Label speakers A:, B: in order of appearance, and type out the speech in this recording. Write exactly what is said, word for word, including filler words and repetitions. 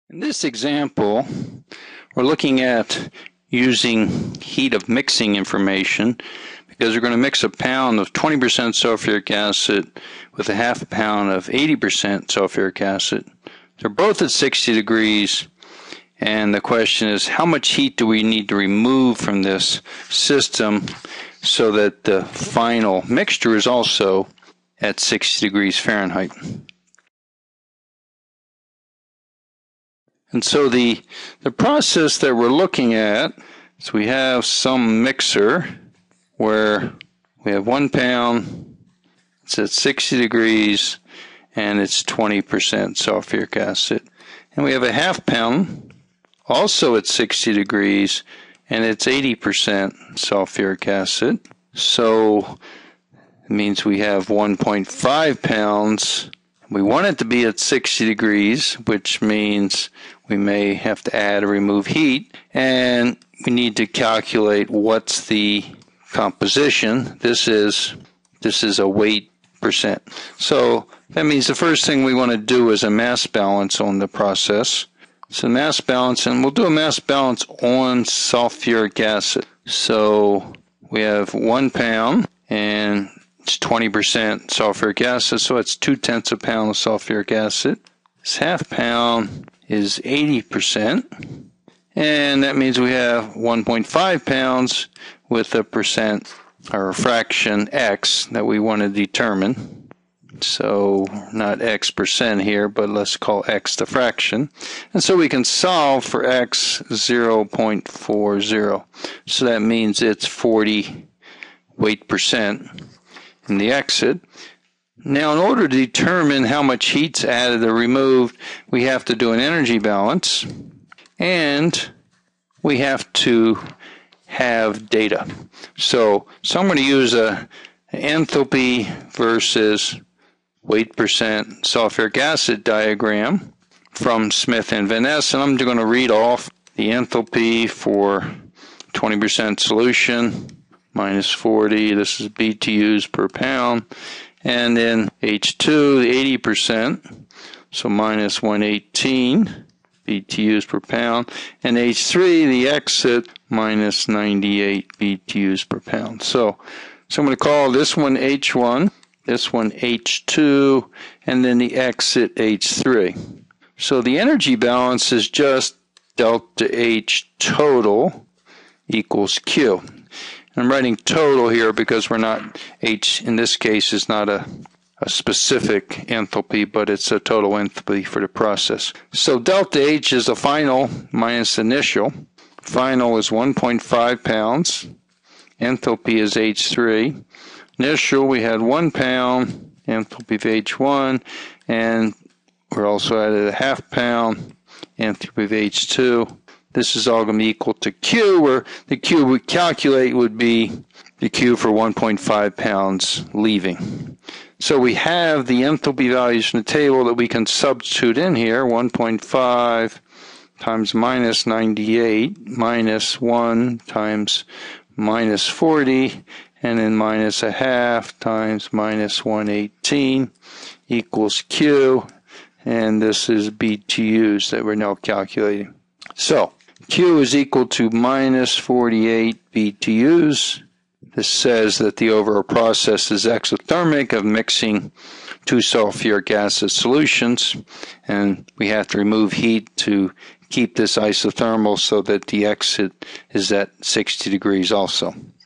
A: In this example, we're looking at using heat of mixing information because we're going to mix a pound of twenty percent sulfuric acid with a half a pound of eighty percent sulfuric acid. They're both at sixty degrees, and the question is, how much heat do we need to remove from this system so that the final mixture is also at sixty degrees Fahrenheit? And so the, the process that we're looking at is we have some mixer where we have one pound, it's at sixty degrees, and it's twenty percent sulfuric acid. And we have a half pound, also at sixty degrees, and it's eighty percent sulfuric acid. So it means we have one point five pounds. We want it to be at sixty degrees, which means we may have to add or remove heat, and we need to calculate what's the composition. This is this is a weight percent. So that means the first thing we want to do is a mass balance on the process. So mass balance, and we'll do a mass balance on sulfuric acid. So we have one pound, and it's twenty percent sulfuric acid, so it's two tenths a pound of sulfuric acid. This half pound is eighty percent, and that means we have one point five pounds with a percent or a fraction x that we want to determine. So not x percent here, but let's call x the fraction. And so we can solve for x zero point four zero. So that means it's forty weight percent in the exit. Now, in order to determine how much heat's added or removed, we have to do an energy balance, and we have to have data. So, so I'm going to use a enthalpy versus weight percent sulfuric acid diagram from Smith and Van Ness, and I'm going to read off the enthalpy for twenty percent solution, minus forty, this is B T Us per pound. And then H two, the eighty percent, so minus one hundred eighteen B T Us per pound. And H three, the exit, minus ninety-eight B T Us per pound. So, so I'm going to call this one H one, this one H two, and then the exit H three. So the energy balance is just delta H total equals Q. I'm writing total here because we're not, H in this case is not a, a specific enthalpy, but it's a total enthalpy for the process. So delta H is the final minus initial. Final is one point five pounds. Enthalpy is H three. Initial, we had one pound, enthalpy of H one, and we're also added a half pound, enthalpy of H two. This is all going to be equal to Q, where the Q we calculate would be the Q for one point five pounds leaving. So we have the enthalpy values from the table that we can substitute in here. one point five times minus ninety-eight minus one times minus forty, and then minus a half times minus one hundred eighteen equals Q, and this is B T Us that we're now calculating. So Q is equal to minus forty-eight B T Us. This says that the overall process is exothermic of mixing two sulfuric acid solutions, and we have to remove heat to keep this isothermal so that the exit is at sixty degrees also.